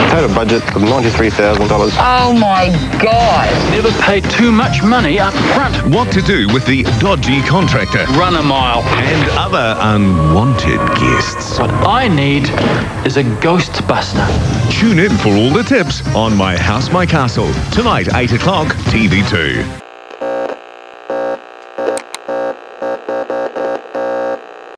Total budget of $93,000. Oh my God. Never pay too much money up front. What to do with the dodgy contractor Run a mile. and other unwanted guests. What I need is a Ghostbuster. Tune in for all the tips on My House, My Castle. Tonight, 8 o'clock, TV2.